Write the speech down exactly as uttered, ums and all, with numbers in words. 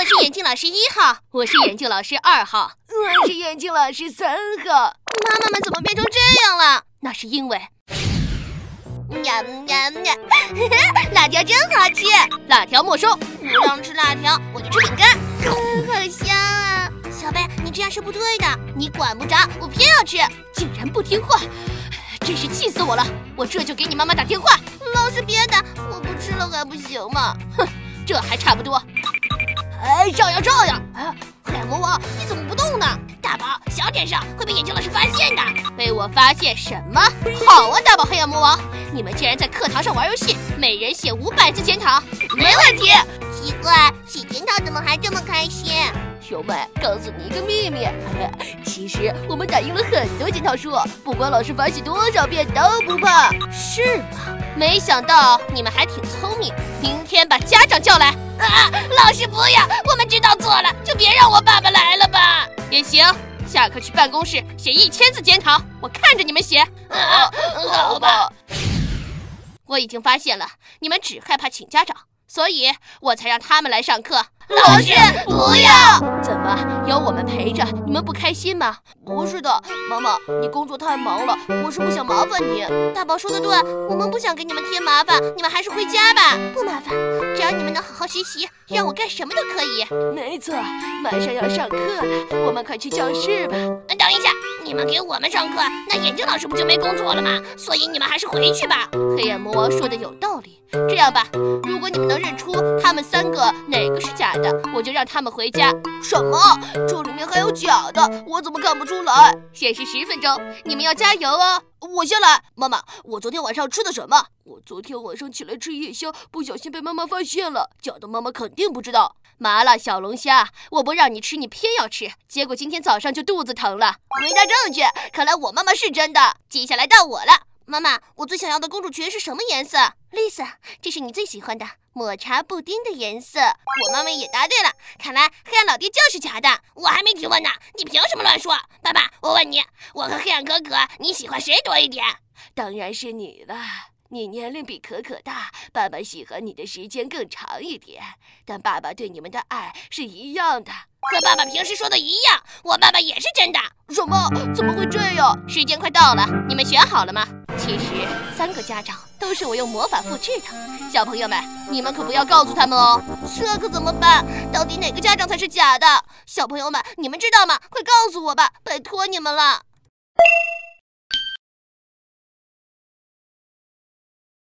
我是眼镜老师一号，我是眼镜老师二号， 我是眼镜老师三号。 妈妈们怎么变成这样了？那是因为……呀呀呀！辣条真好吃，辣条没收。不让吃辣条，我就吃饼干。嗯，好香啊！小贝，你这样是不对的，你管不着，我偏要吃，竟然不听话，真是气死我了！我这就给你妈妈打电话。老师别打，我不吃了还不行吗？哼，这还差不多。哎，照样照样！啊，黑暗魔王，你怎么不动呢？大宝，小点声，会被眼镜老师发现的。被我发现什么？好啊，大宝黑暗魔王，你们竟然在课堂上玩游戏，每人写五百字检讨，没问题。奇怪，写检讨怎么还这么开心？熊妹，告诉你一个秘密，其实我们打印了很多检讨书，不管老师罚写多少遍都不怕。是吗？没想到你们还挺聪明，明天把家长叫来。啊！老师不要，我们知道错了，就别让我爸爸来了吧。也行，下课去办公室写一千字检讨，我看着你们写。啊，好吧。我已经发现了，你们只害怕请家长，所以我才让他们来上课。老师，不要！怎么有我们陪着，你们不开心吗？不是的，妈妈，你工作太忙了，我是不想麻烦你。大宝说的对，我们不想给你们添麻烦，你们还是回家吧。不麻烦，只要你们能好好学习，让我干什么都可以。 没错，马上要上课了，我们快去教室吧。 等一下，你们给我们上课，那眼镜老师不就没工作了吗？所以你们还是回去吧。黑暗魔王说的有道理，这样吧，如果你们能认出他们三个哪个是假的，我就让他们回家。什么？这里面还有假的？我怎么看不出来？限时十分钟，你们要加油哦！我先来。妈妈，我昨天晚上吃的什么？我昨天晚上起来吃夜宵，不小心被妈妈发现了。假的妈妈肯定不知道。麻辣小龙虾，我不让你吃，你偏要吃，结果今天早上就肚子疼了。回答正确，看来我妈妈是真的。接下来到我了。妈妈，我最想要的公主裙是什么颜色？Lisa， 这是你最喜欢的抹茶布丁的颜色。我妈妈也答对了，看来黑暗老爹就是假的。我还没提问呢，你凭什么乱说？爸爸，我问你，我和黑暗哥哥，你喜欢谁多一点？ 当然是你了，你年龄比可可大，爸爸喜欢你的时间更长一点，但爸爸对你们的爱是一样的。 和爸爸平时说的一样，我爸爸也是真的。 什么？怎么会这样？ 时间快到了，你们选好了吗？其实三个家长都是我用魔法复制的，小朋友们，你们可不要告诉他们哦。这可怎么办？到底哪个家长才是假的？小朋友们，你们知道吗？快告诉我吧，拜托你们了。